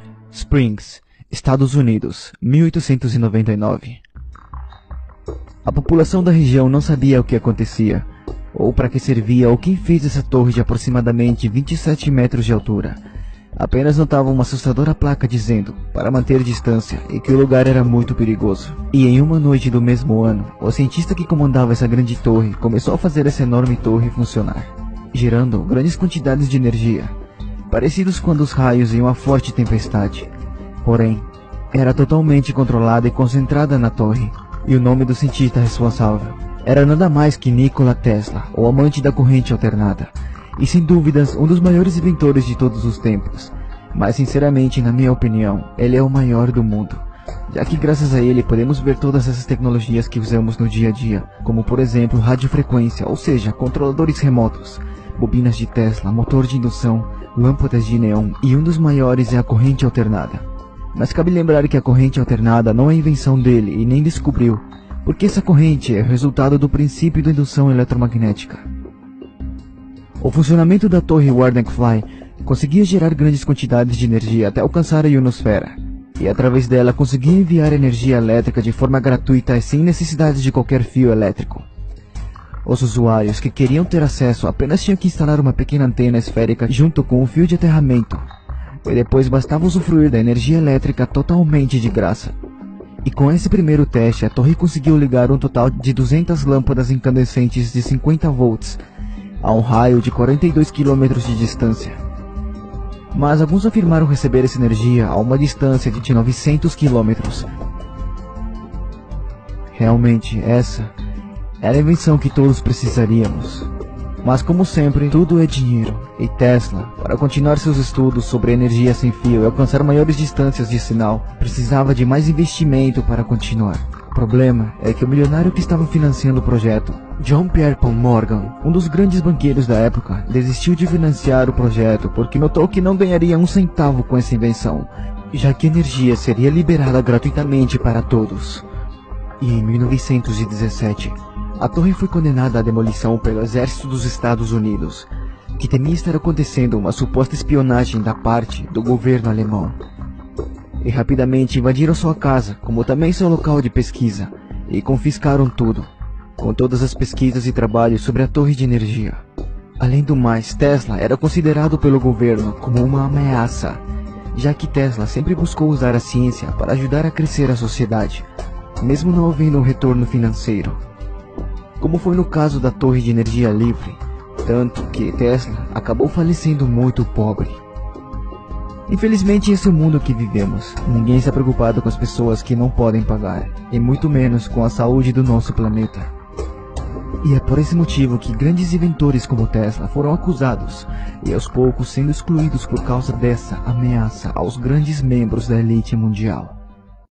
Springs, Estados Unidos, 1899. A população da região não sabia o que acontecia, ou para que servia ou quem fez essa torre de aproximadamente 27 metros de altura. Apenas notavam uma assustadora placa dizendo para manter distância e que o lugar era muito perigoso. E em uma noite do mesmo ano, o cientista que comandava essa grande torre começou a fazer essa enorme torre funcionar, gerando grandes quantidades de energia, parecidos com os raios em uma forte tempestade. Porém, era totalmente controlada e concentrada na torre, e o nome do cientista responsável era nada mais que Nikola Tesla, o amante da corrente alternada, e sem dúvidas um dos maiores inventores de todos os tempos. Mas sinceramente, na minha opinião, ele é o maior do mundo, já que graças a ele podemos ver todas essas tecnologias que usamos no dia a dia, como por exemplo radiofrequência, ou seja, controladores remotos, bobinas de Tesla, motor de indução, lâmpadas de neon, e um dos maiores é a corrente alternada. Mas cabe lembrar que a corrente alternada não é invenção dele e nem descobriu, porque essa corrente é resultado do princípio da indução eletromagnética. O funcionamento da torre Wardenclyffe conseguia gerar grandes quantidades de energia até alcançar a ionosfera, e através dela conseguia enviar energia elétrica de forma gratuita e sem necessidade de qualquer fio elétrico. Os usuários que queriam ter acesso apenas tinham que instalar uma pequena antena esférica junto com um fio de aterramento, e depois bastava usufruir da energia elétrica totalmente de graça. E com esse primeiro teste, a torre conseguiu ligar um total de 200 lâmpadas incandescentes de 50 volts a um raio de 42 km de distância. Mas alguns afirmaram receber essa energia a uma distância de 900 km. Realmente, essa era a invenção que todos precisaríamos. Mas como sempre, tudo é dinheiro, e Tesla, para continuar seus estudos sobre energia sem fio e alcançar maiores distâncias de sinal, precisava de mais investimento para continuar. O problema é que o milionário que estava financiando o projeto, John Pierpont Morgan, um dos grandes banqueiros da época, desistiu de financiar o projeto porque notou que não ganharia um centavo com essa invenção, já que a energia seria liberada gratuitamente para todos. E em 1917, a torre foi condenada à demolição pelo exército dos Estados Unidos, que temia estar acontecendo uma suposta espionagem da parte do governo alemão. E rapidamente invadiram sua casa, como também seu local de pesquisa, e confiscaram tudo, com todas as pesquisas e trabalhos sobre a torre de energia. Além do mais, Tesla era considerado pelo governo como uma ameaça, já que Tesla sempre buscou usar a ciência para ajudar a crescer a sociedade, mesmo não havendo um retorno financeiro, como foi no caso da torre de energia livre, tanto que Tesla acabou falecendo muito pobre. Infelizmente, esse é o mundo que vivemos. Ninguém está preocupado com as pessoas que não podem pagar, e muito menos com a saúde do nosso planeta. E é por esse motivo que grandes inventores como Tesla foram acusados, e aos poucos sendo excluídos por causa dessa ameaça aos grandes membros da elite mundial.